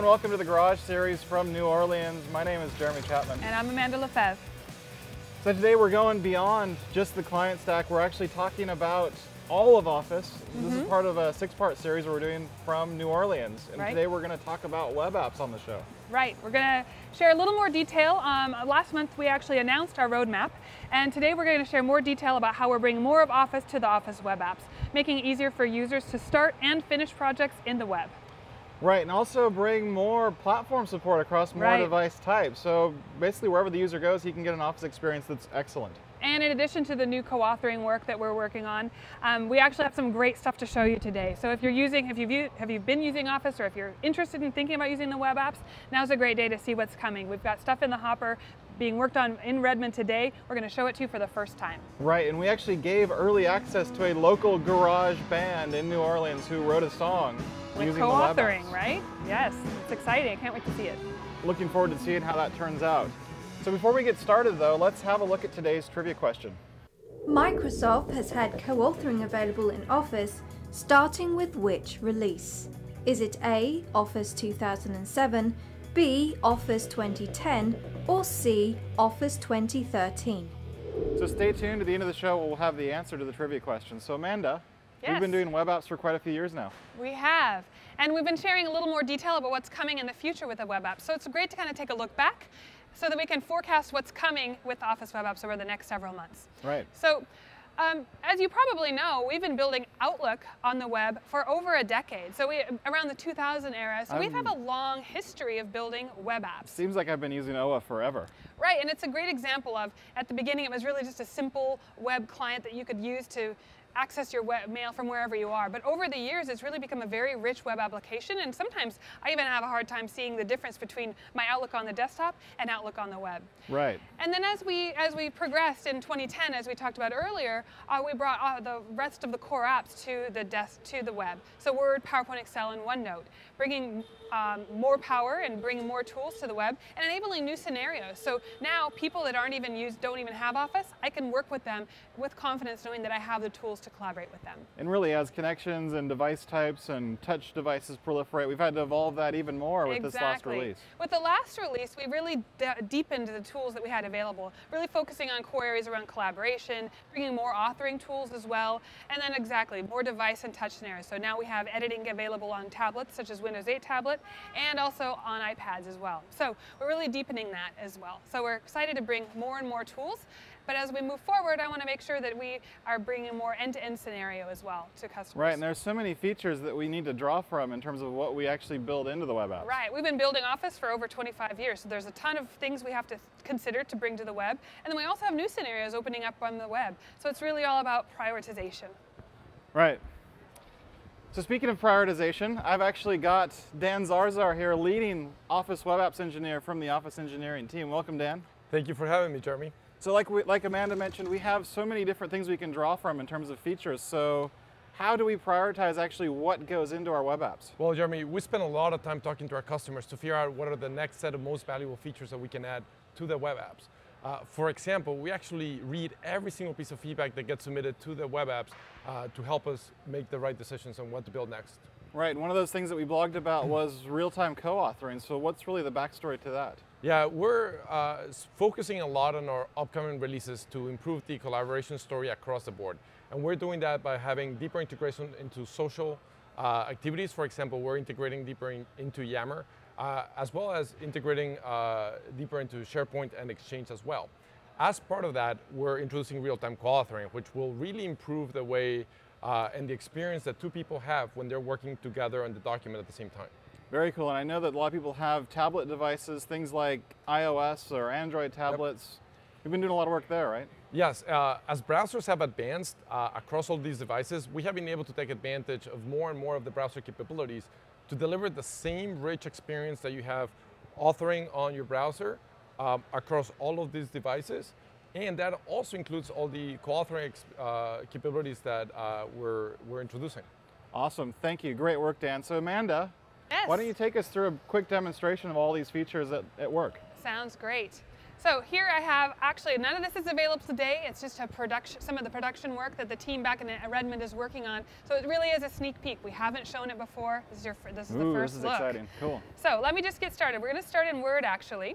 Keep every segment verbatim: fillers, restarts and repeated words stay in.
welcome to the Garage Series from New Orleans. My name is Jeremy Chapman. And I'm Amanda Lefebvre. So today we're going beyond just the client stack. We're actually talking about all of Office. Mm-hmm. This is part of a six-part series we're doing from New Orleans. And right. today we're going to talk about web apps on the show. Right. We're going to share a little more detail. Um, last month we actually announced our roadmap. And today we're going to share more detail about how we're bringing more of Office to the Office web apps, making it easier for users to start and finish projects in the web. Right, and also bring more platform support across more right. device types. So basically wherever the user goes, he can get an Office experience that's excellent. And in addition to the new co-authoring work that we're working on, um, we actually have some great stuff to show you today. So if you're using, if you've, have you been using Office, or if you're interested in thinking about using the web apps, now's a great day to see what's coming. We've got stuff in the hopper being worked on in Redmond today. We're going to show it to you for the first time. Right, and we actually gave early access to a local garage band in New Orleans who wrote a song with using the web apps. Co-authoring, right? Yes, it's exciting. I can't wait to see it. Looking forward to seeing how that turns out. So before we get started though, let's have a look at today's trivia question. Microsoft has had co-authoring available in Office, starting with which release? Is it A, Office two thousand seven, B, Office twenty ten, or C, Office twenty thirteen? So stay tuned, to the end of the show we'll have the answer to the trivia question. So Amanda, yes. We've been doing web apps for quite a few years now. We have, and we've been sharing a little more detail about what's coming in the future with the web apps. So it's great to kind of take a look back so that we can forecast what's coming with Office web apps over the next several months. Right. So um, as you probably know, we've been building Outlook on the web for over a decade. So we, around the two thousand era, so um, we have a long history of building web apps. Seems like I've been using O A forever. Right, and it's a great example of, at the beginning it was really just a simple web client that you could use to access your web mail from wherever you are. But over the years, it's really become a very rich web application, and sometimes I even have a hard time seeing the difference between my Outlook on the desktop and Outlook on the web. Right. And then as we as we progressed in twenty ten, as we talked about earlier, uh, we brought uh, the rest of the core apps to the desk to the web. So Word, PowerPoint, Excel, and OneNote, bringing um, more power and bringing more tools to the web and enabling new scenarios. So now people that aren't even used, don't even have Office, I can work with them with confidence, knowing that I have the tools to collaborate with them. And really, as connections and device types and touch devices proliferate, we've had to evolve that even more with exactly. this last release. With the last release, we really deepened the tools that we had available, really focusing on core areas around collaboration, bringing more authoring tools as well, and then exactly, more device and touch scenarios. So now we have editing available on tablets, such as Windows eight tablet, and also on iPads as well. So we're really deepening that as well. So we're excited to bring more and more tools. But as we move forward, I want to make sure that we are bringing more end-to-end scenario as well to customers. Right, and there's so many features that we need to draw from in terms of what we actually build into the web apps. Right, we've been building Office for over twenty-five years, so there's a ton of things we have to consider to bring to the web. And then we also have new scenarios opening up on the web. So it's really all about prioritization. Right. So speaking of prioritization, I've actually got Dan Zarzar here, leading Office Web Apps Engineer from the Office Engineering team. Welcome, Dan. Thank you for having me, Jeremy. So like, we, like Amanda mentioned, we have so many different things we can draw from in terms of features. So how do we prioritize actually what goes into our web apps? Well, Jeremy, we spend a lot of time talking to our customers to figure out what are the next set of most valuable features that we can add to the web apps. Uh, for example, we actually read every single piece of feedback that gets submitted to the web apps uh, to help us make the right decisions on what to build next. Right, and one of those things that we blogged about was real-time co-authoring. So what's really the backstory to that? Yeah, we're uh, focusing a lot on our upcoming releases to improve the collaboration story across the board. And we're doing that by having deeper integration into social uh, activities. For example, we're integrating deeper in, into Yammer, uh, as well as integrating uh, deeper into SharePoint and Exchange as well. As part of that, we're introducing real-time co-authoring, which will really improve the way uh, and the experience that two people have when they're working together on the document at the same time. Very cool, and I know that a lot of people have tablet devices, things like iOS or Android tablets. Yep. We've been doing a lot of work there, right? Yes, uh, as browsers have advanced uh, across all these devices, we have been able to take advantage of more and more of the browser capabilities to deliver the same rich experience that you have authoring on your browser um, across all of these devices. And that also includes all the co-authoring uh, capabilities that uh, we're, we're introducing. Awesome, thank you. Great work, Dan. So Amanda, yes. Why don't you take us through a quick demonstration of all these features at, at work? Sounds great. So here I have, actually none of this is available today, it's just a production, some of the production work that the team back in Redmond is working on. So it really is a sneak peek. We haven't shown it before. This is, your, this is Ooh, the first this is look. exciting, cool. So let me just get started. We're gonna start in Word actually.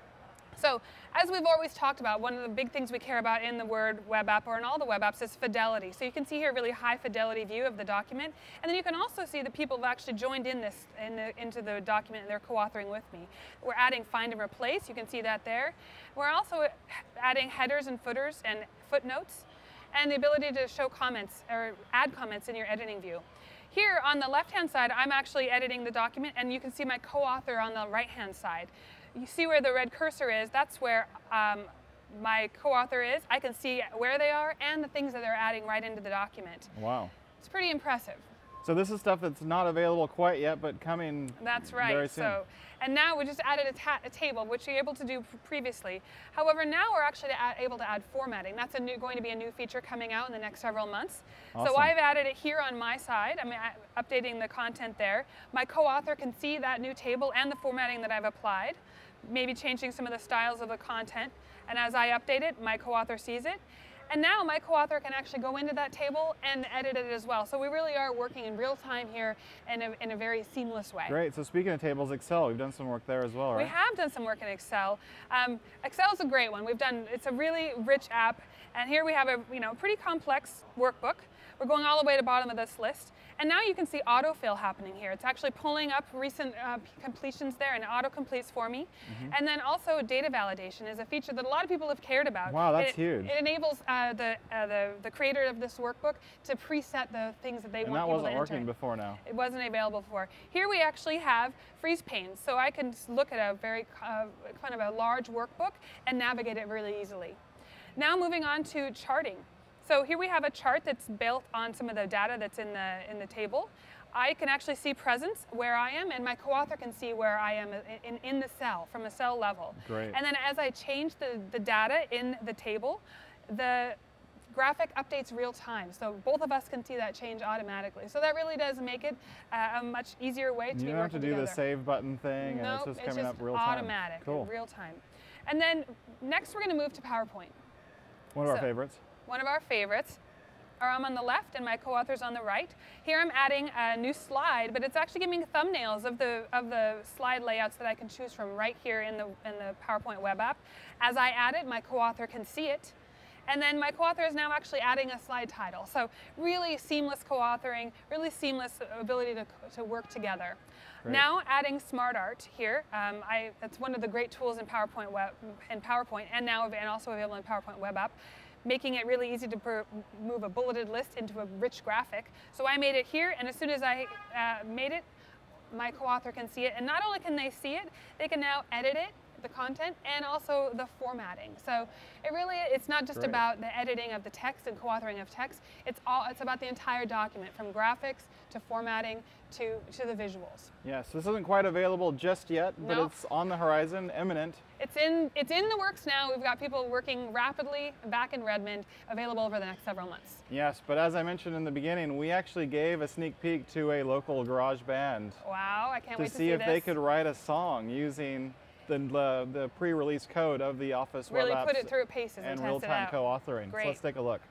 So as we've always talked about, one of the big things we care about in the Word web app or in all the web apps is fidelity. So you can see here a really high fidelity view of the document. And then you can also see the people who have actually joined in this in the, into the document and they're co-authoring with me. We're adding find and replace. You can see that there. We're also adding headers and footers and footnotes and the ability to show comments or add comments in your editing view. Here on the left-hand side, I'm actually editing the document and you can see my co-author on the right-hand side. You see where the red cursor is, that's where um, my co-author is. I can see where they are and the things that they're adding right into the document. Wow. It's pretty impressive. So this is stuff that's not available quite yet, but coming That's right. very soon. So, and now we just added a, ta a table, which we were able to do previously. However, now we're actually to add, able to add formatting. That's a new, going to be a new feature coming out in the next several months. Awesome. So I've added it here on my side. I'm updating the content there. My co-author can see that new table and the formatting that I've applied, maybe changing some of the styles of the content. And as I update it, my co-author sees it. And now my co-author can actually go into that table and edit it as well. So we really are working in real time here in a, in a very seamless way. Great. So speaking of tables, Excel, we've done some work there as well, right? We have done some work in Excel. Um, Excel is a great one. We've done, it's a really rich app. And here we have a you know, pretty complex workbook. We're going all the way to the bottom of this list. And now you can see autofill happening here. It's actually pulling up recent uh, completions there and auto-completes for me. Mm-hmm. And then also data validation is a feature that a lot of people have cared about. Wow, that's it, huge. It enables uh, the, uh, the, the creator of this workbook to preset the things that they and want that people to enter. wasn't working before now. It wasn't available before. Here we actually have freeze panes, so I can look at a very uh, kind of a large workbook and navigate it really easily. Now moving on to charting. So here we have a chart that's built on some of the data that's in the, in the table. I can actually see presence where I am, and my co-author can see where I am in, in the cell, from a cell level. Great. And then as I change the, the data in the table, the graphic updates real time. So both of us can see that change automatically. So that really does make it uh, a much easier way to you be don't have to do together. the save button thing, and Nope, it's just it's coming just up real time. automatic, Cool. real time. And then next we're going to move to PowerPoint. One of our So, favorites. One of our favorites. Or I'm on the left and my co-author's on the right. Here I'm adding a new slide, but it's actually giving me thumbnails of the, of the slide layouts that I can choose from right here in the, in the PowerPoint web app. As I add it, my co-author can see it. And then my co-author is now actually adding a slide title. So really seamless co-authoring, really seamless ability to, to work together. Great. Now adding Smart Art here. Um, I, that's one of the great tools in PowerPoint, web, in PowerPoint and now and also available in PowerPoint web app, making it really easy to per, move a bulleted list into a rich graphic. So I made it here, and as soon as I uh, made it, my co-author can see it. And not only can they see it, they can now edit it, the content, and also the formatting. So it really, it's not just Great. about the editing of the text and co-authoring of text. It's all, it's about the entire document, from graphics to formatting to, to the visuals. Yes, this isn't quite available just yet, but No. it's on the horizon, imminent. It's in, it's in the works now. We've got people working rapidly back in Redmond, available over the next several months. Yes, but as I mentioned in the beginning, we actually gave a sneak peek to a local garage band Wow, I can't to wait to see see if this. they could write a song using the, the, the pre-release code of the Office really web apps put it through its paces and, and test it real-time out. co-authoring. So Great. let's take a look.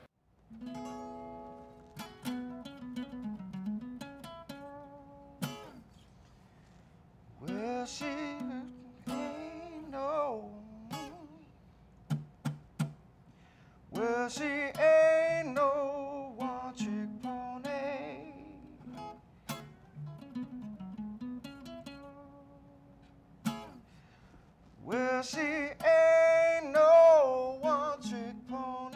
Well, she ain't no. Well, she ain't no one-trick pony. Well, she ain't no one-trick pony.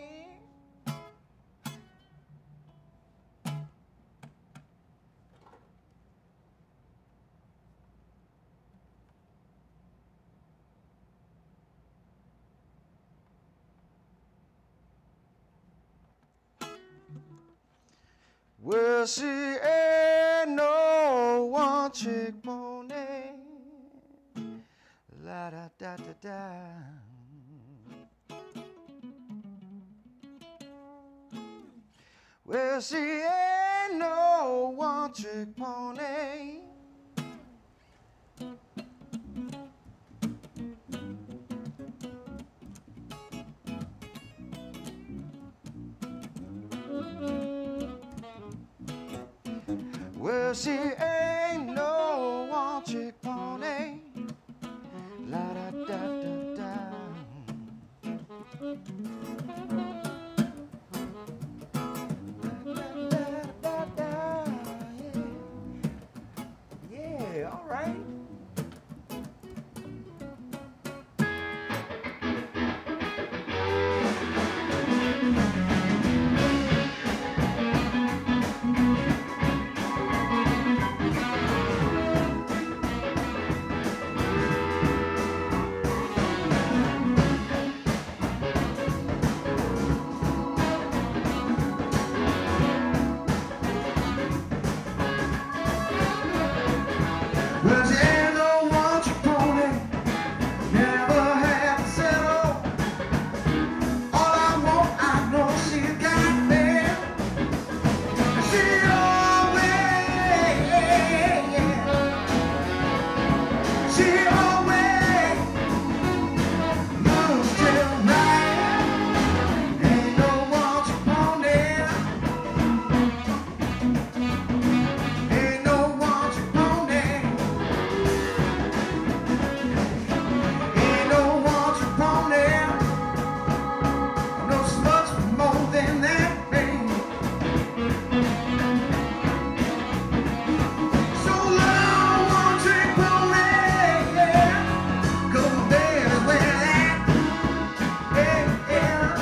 Well, she ain't no one-trick pony. La da da da da. Well, she ain't no one-trick pony. she ain't no one-trick pony. La da da da da. Da, da, da, da, yeah. Yeah, all right. Well, she ain't no one-trick pony, never had to settle. All I want, I know she got me. She always, she always moves till night. Ain't no one-trick pony. Ain't no one-trick pony. Ain't no one-trick pony. No so much more than that thing. So long, one-trick pony, yeah. 'Cause the baby's where that, yeah, yeah.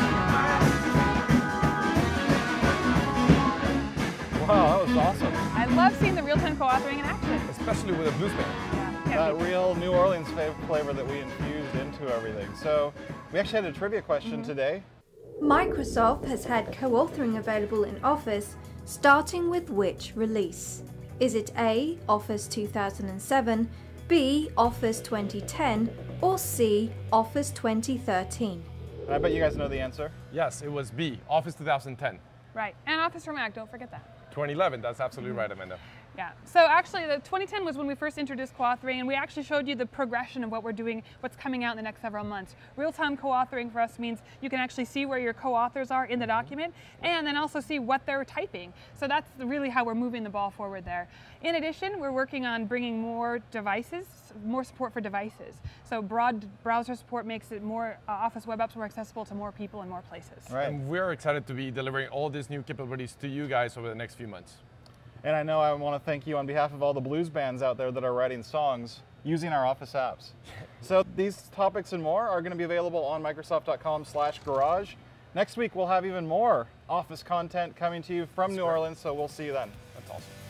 Wow, that was awesome. I love seeing the real-time co-authoring in action. Especially with a blues band. Yeah, That real New Orleans fa- flavor that we infused into everything. So we actually had a trivia question today. Microsoft has had co-authoring available in Office, starting with which release? Is it A, Office two thousand seven, B, Office twenty ten, or C, Office twenty thirteen? And I bet you guys know the answer. Yes, it was B, Office two thousand ten. Right, and Office for Mac, don't forget that. twenty eleven, that's absolutely right, Amanda. Yeah, so actually the twenty ten was when we first introduced co-authoring, and we actually showed you the progression of what we're doing, what's coming out in the next several months. Real-time co-authoring for us means you can actually see where your co-authors are in the document, and then also see what they're typing. So that's really how we're moving the ball forward there. In addition, we're working on bringing more devices, more support for devices. So broad browser support makes it more, uh, Office web apps more accessible to more people in more places. Right. And we're excited to be delivering all these new capabilities to you guys over the next few months. And I know I want to thank you on behalf of all the blues bands out there that are writing songs using our Office apps. So these topics and more are going to be available on Microsoft dot com slash garage. Next week we'll have even more Office content coming to you from New Orleans, so we'll see you then. That's awesome.